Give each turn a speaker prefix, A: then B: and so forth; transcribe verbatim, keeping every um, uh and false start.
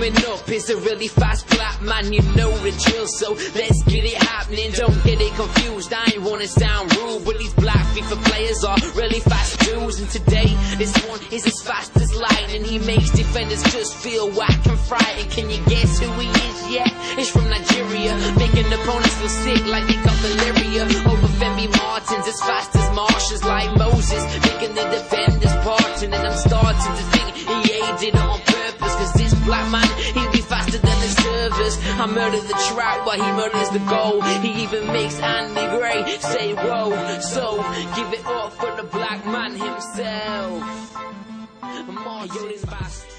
A: Coming up is a really fast black man, you know the drill, so let's get it happening. Don't get it confused, I ain't wanna sound rude, but these black FIFA players are really fast dudes. And today, this one is as fast as lightning. He makes defenders just feel whack and frightened. Can you guess who he is? Yeah, he's from Nigeria, making opponents feel sick like they got malaria. Over Femi Martins, as fast as marshes like Moses, making the defenders parting. And I'm starting to think he did it on purpose, cause this black man, he'll be faster than the servers. I murder the trap while he murders the goal. He even makes Andy Gray say whoa. So give it up for the black man himself, Martin Bastard.